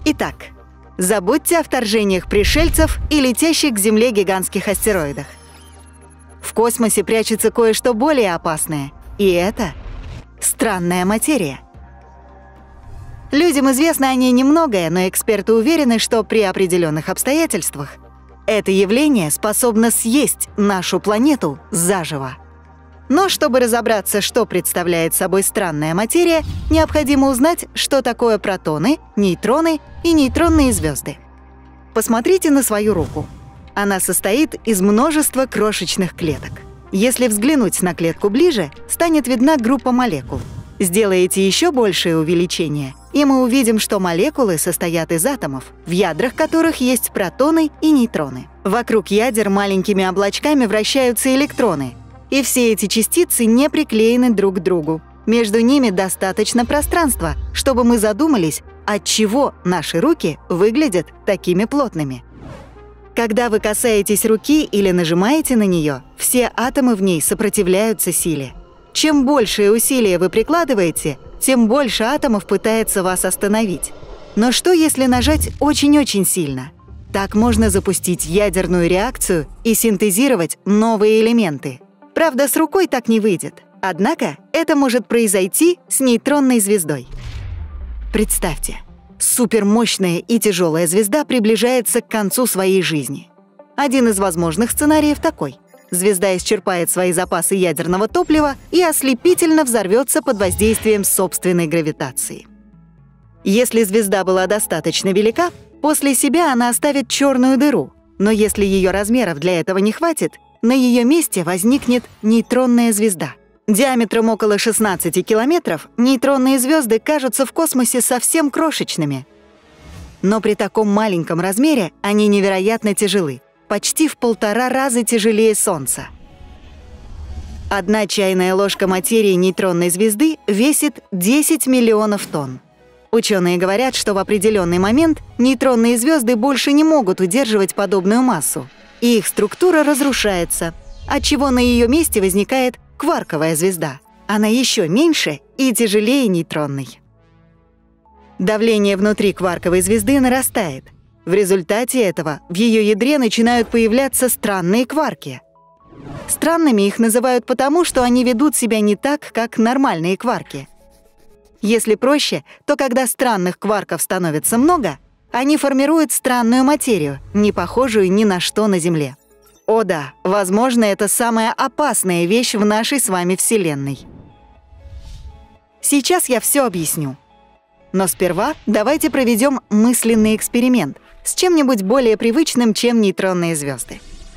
Итак, забудьте о вторжениях пришельцев и летящих к Земле гигантских астероидах. В космосе прячется кое-что более опасное, и это странная материя. Людям известно о ней немногое, но эксперты уверены, что при определенных обстоятельствах это явление способно съесть нашу планету заживо. Но чтобы разобраться, что представляет собой странная материя, необходимо узнать, что такое протоны, нейтроны и нейтронные звезды. Посмотрите на свою руку. Она состоит из множества крошечных клеток. Если взглянуть на клетку ближе, станет видна группа молекул. Сделаете еще большее увеличение, и мы увидим, что молекулы состоят из атомов, в ядрах которых есть протоны и нейтроны. Вокруг ядер маленькими облачками вращаются электроны, и все эти частицы не приклеены друг к другу. Между ними достаточно пространства, чтобы мы задумались, отчего наши руки выглядят такими плотными. Когда вы касаетесь руки или нажимаете на нее, все атомы в ней сопротивляются силе. Чем большее усилие вы прикладываете, тем больше атомов пытается вас остановить. Но что, если нажать очень-очень сильно? Так можно запустить ядерную реакцию и синтезировать новые элементы. Правда, с рукой так не выйдет. Однако это может произойти с нейтронной звездой. Представьте, супермощная и тяжелая звезда приближается к концу своей жизни. Один из возможных сценариев такой. Звезда исчерпает свои запасы ядерного топлива и ослепительно взорвется под воздействием собственной гравитации. Если звезда была достаточно велика, после себя она оставит черную дыру, но если ее размеров для этого не хватит, на ее месте возникнет нейтронная звезда. Диаметром около 16 километров нейтронные звезды кажутся в космосе совсем крошечными. Но при таком маленьком размере они невероятно тяжелы. Почти в 1,5 раза тяжелее Солнца. 1 чайная ложка материи нейтронной звезды весит 10 миллионов тонн. Ученые говорят, что в определенный момент нейтронные звезды больше не могут удерживать подобную массу, и их структура разрушается, отчего на ее месте возникает кварковая звезда. Она еще меньше и тяжелее нейтронной. Давление внутри кварковой звезды нарастает. В результате этого в ее ядре начинают появляться странные кварки. Странными их называют потому, что они ведут себя не так, как нормальные кварки. Если проще, то когда странных кварков становится много, они формируют странную материю, не похожую ни на что на Земле. О да, возможно, это самая опасная вещь в нашей с вами Вселенной. Сейчас я все объясню. Но сперва давайте проведем мысленный эксперимент с чем-нибудь более привычным, чем нейтронные звезды.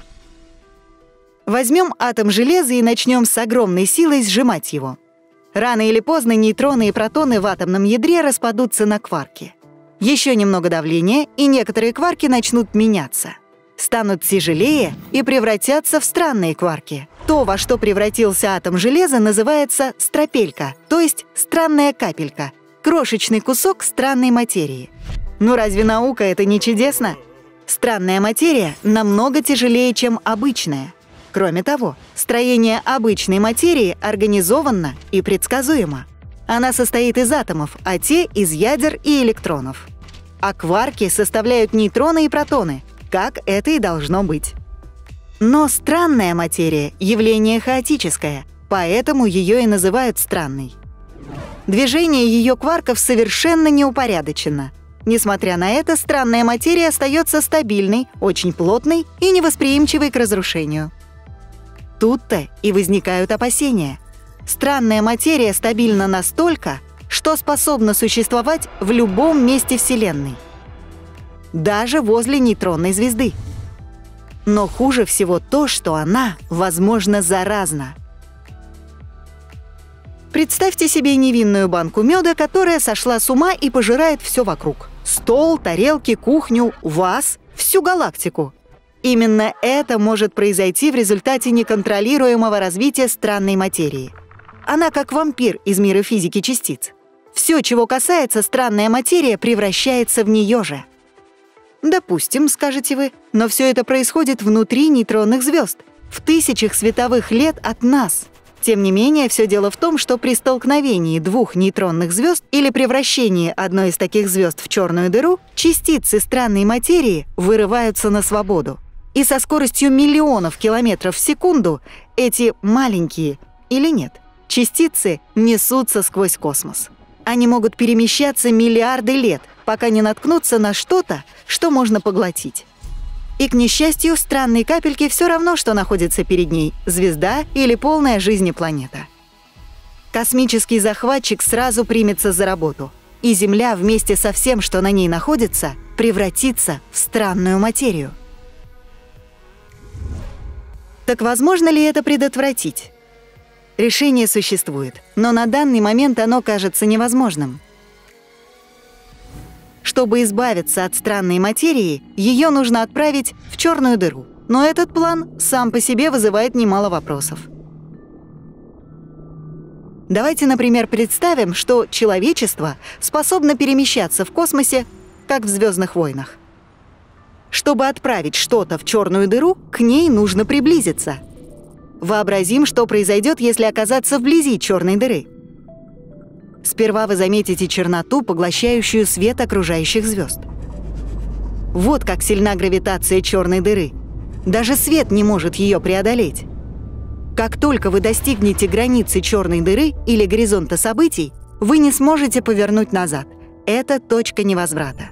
Возьмем атом железа и начнем с огромной силой сжимать его. Рано или поздно нейтроны и протоны в атомном ядре распадутся на кварки. Еще немного давления, и некоторые кварки начнут меняться. Станут тяжелее и превратятся в странные кварки. То, во что превратился атом железа, называется стропелька, то есть странная капелька, крошечный кусок странной материи. Ну разве наука это не чудесно? Странная материя намного тяжелее, чем обычная. Кроме того, строение обычной материи организованно и предсказуемо. Она состоит из атомов, а те — из ядер и электронов. А кварки составляют нейтроны и протоны, как это и должно быть. Но странная материя — явление хаотическое, поэтому ее и называют странной. Движение ее кварков совершенно неупорядочено. Несмотря на это, странная материя остается стабильной, очень плотной и невосприимчивой к разрушению. Тут-то и возникают опасения. Странная материя стабильна настолько, что способна существовать в любом месте Вселенной. Даже возле нейтронной звезды. Но хуже всего то, что она, возможно, заразна. Представьте себе невинную банку меда, которая сошла с ума и пожирает все вокруг. Стол, тарелки, кухню, вас, всю галактику. Именно это может произойти в результате неконтролируемого развития странной материи. Она как вампир из мира физики частиц. Все, чего касается, странная материя превращается в нее же. Допустим, скажете вы, но все это происходит внутри нейтронных звезд, в тысячах световых лет от нас. Тем не менее, все дело в том, что при столкновении двух нейтронных звезд или превращении одной из таких звезд в черную дыру, частицы странной материи вырываются на свободу. И со скоростью миллионов километров в секунду эти маленькие, или нет, частицы несутся сквозь космос. Они могут перемещаться миллиарды лет, пока не наткнутся на что-то, что можно поглотить. И, к несчастью, странные капельки все равно, что находится перед ней — звезда или полная жизни планета. Космический захватчик сразу примется за работу, и Земля вместе со всем, что на ней находится, превратится в странную материю. Так возможно ли это предотвратить? Решение существует, но на данный момент оно кажется невозможным. Чтобы избавиться от странной материи, ее нужно отправить в черную дыру. Но этот план сам по себе вызывает немало вопросов. Давайте, например, представим, что человечество способно перемещаться в космосе, как в «Звездных войнах». Чтобы отправить что-то в черную дыру, к ней нужно приблизиться. Вообразим, что произойдет, если оказаться вблизи черной дыры. Сперва вы заметите черноту, поглощающую свет окружающих звезд. Вот как сильна гравитация черной дыры. Даже свет не может ее преодолеть. Как только вы достигнете границы черной дыры или горизонта событий, вы не сможете повернуть назад. Это точка невозврата.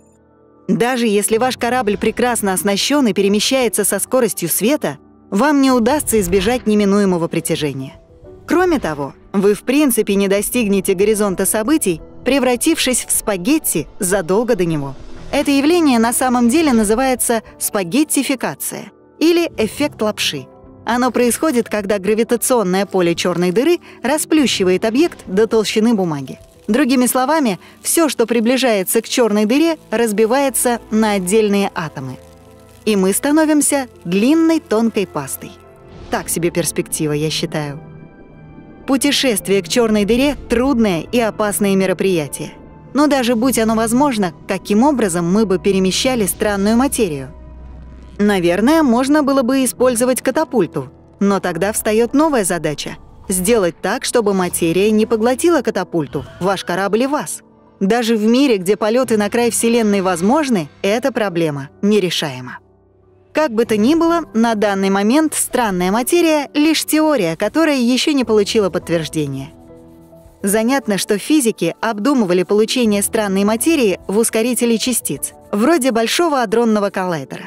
Даже если ваш корабль прекрасно оснащен и перемещается со скоростью света, вам не удастся избежать неминуемого притяжения. Кроме того, вы в принципе не достигнете горизонта событий, превратившись в спагетти задолго до него. Это явление на самом деле называется спагеттификация или эффект лапши. Оно происходит, когда гравитационное поле черной дыры расплющивает объект до толщины бумаги. Другими словами, все, что приближается к черной дыре, разбивается на отдельные атомы. И мы становимся длинной тонкой пастой. Так себе перспектива, я считаю. Путешествие к черной дыре — трудное и опасное мероприятие. Но даже будь оно возможно, каким образом мы бы перемещали странную материю? Наверное, можно было бы использовать катапульту, но тогда встает новая задача — сделать так, чтобы материя не поглотила катапульту, ваш корабль и вас. Даже в мире, где полеты на край Вселенной возможны, эта проблема нерешаема. Как бы то ни было, на данный момент странная материя — лишь теория, которая еще не получила подтверждения. Занятно, что физики обдумывали получение странной материи в ускорителе частиц, вроде Большого адронного коллайдера.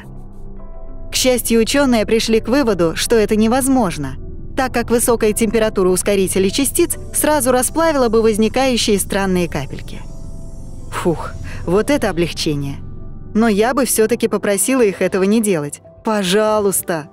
К счастью, ученые пришли к выводу, что это невозможно, так как высокая температура ускорителя частиц сразу расплавила бы возникающие странные капельки. Фух, вот это облегчение. Но я бы все-таки попросила их этого не делать. Пожалуйста.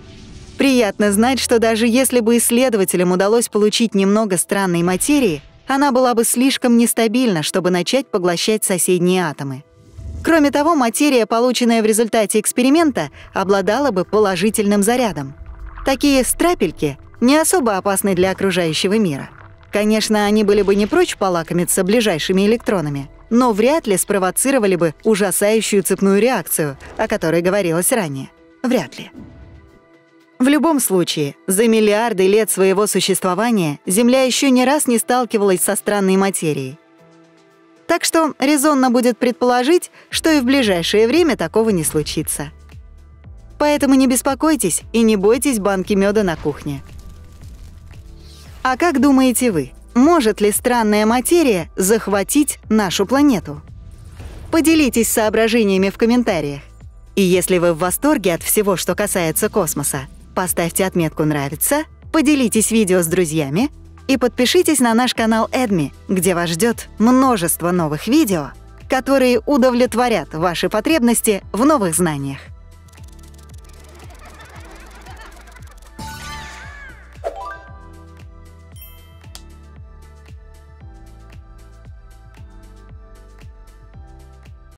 Приятно знать, что даже если бы исследователям удалось получить немного странной материи, она была бы слишком нестабильна, чтобы начать поглощать соседние атомы. Кроме того, материя, полученная в результате эксперимента, обладала бы положительным зарядом. Такие страпельки не особо опасны для окружающего мира. Конечно, они были бы не прочь полакомиться ближайшими электронами, но вряд ли спровоцировали бы ужасающую цепную реакцию, о которой говорилось ранее. Вряд ли. В любом случае, за миллиарды лет своего существования Земля еще не раз не сталкивалась со странной материей. Так что резонно будет предположить, что и в ближайшее время такого не случится. Поэтому не беспокойтесь и не бойтесь банки меда на кухне. А как думаете вы, может ли странная материя захватить нашу планету? Поделитесь соображениями в комментариях. И если вы в восторге от всего, что касается космоса, поставьте отметку «Нравится», поделитесь видео с друзьями и подпишитесь на наш канал Эдми, где вас ждет множество новых видео, которые удовлетворят ваши потребности в новых знаниях.